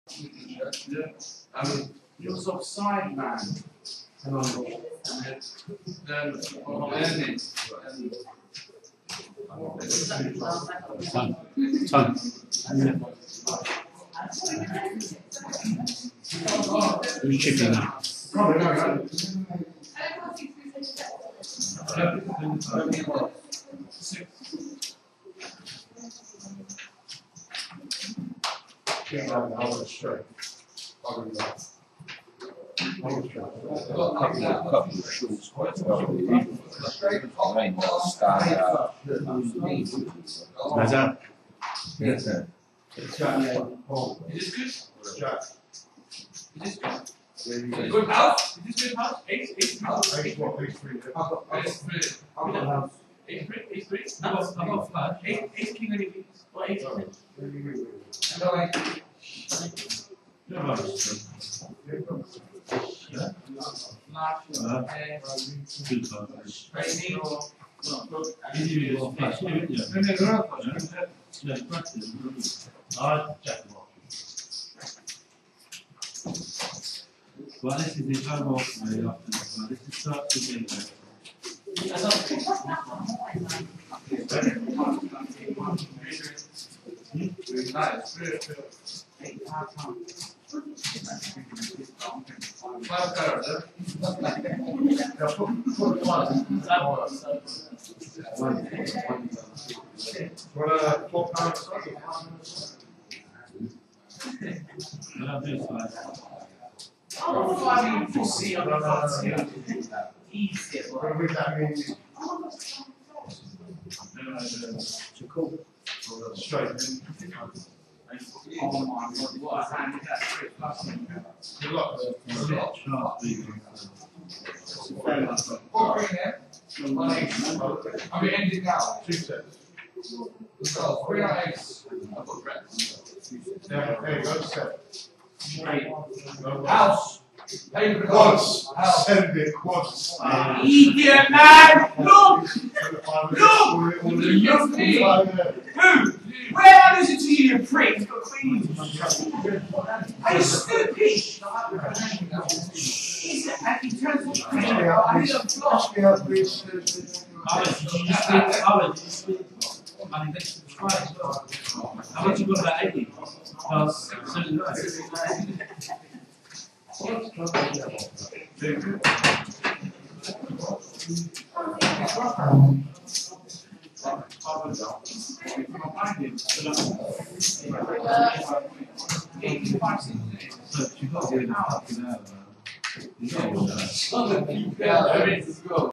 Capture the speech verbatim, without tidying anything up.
Yeah. Um, you're sort of side man. And then on learning. Time. Time. Who's chipping now? Yeah, I was straight. I was right. Couple of shorts, quite a rain stand out. How's that? Yes, sir. Is this good? Is this good? Good house? Is this good house? Eight, eight house? Eight, what, eight, three, yeah. Eight, three. Eight, three, eight, three? No, I've got flash. Eight, eight king only weeks. Or eight king. And I like. Yeah, I was Yeah. good time. Training. Easy to flash, didn't you? Yeah, practice. I jack them off. Well, this is the home off me after this one. This is start to be there. Five cards, huh? What, uh, four pounds? And I'll do five. Oh, I mean, to see on the cards here. Easier. What would that mean? To call. Straight. Oh my god, what a hand is that? Three plus. Good luck. Sharp big. Four green there. One ace. Are we ending now? Two sets. So, three on ace. I've got reds. Yeah, there you go, set. Straight. No, House. Play the Quads. cards. House. Send it, quads. Idiot man! Look! Look! Look! Who? Where I listen to you, you prick? You've got queens. Are you stupid? He's and he turns to queen. I need a block. Alan, did you just win? Alan, did you just win? Money next to the prize as well. How much you got about eighty? Plus seventy-nine. So you've got to get it up and out. You've got to get it out. Yeah, let's go.